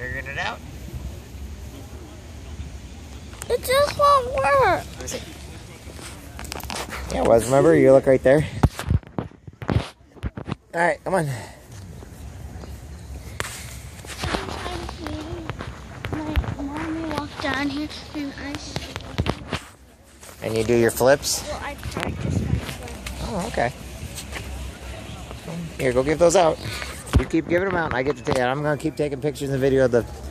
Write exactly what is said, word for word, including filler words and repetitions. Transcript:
Figuring it out? It just won't work. Yeah, it was. Remember? You look right there. Alright, come on. My mommy walked down here and I... And you do your flips? Well, I practiced my flips. Oh, okay. Here, go give those out. You keep giving them out, and I get to take. I'm gonna keep taking pictures and video of the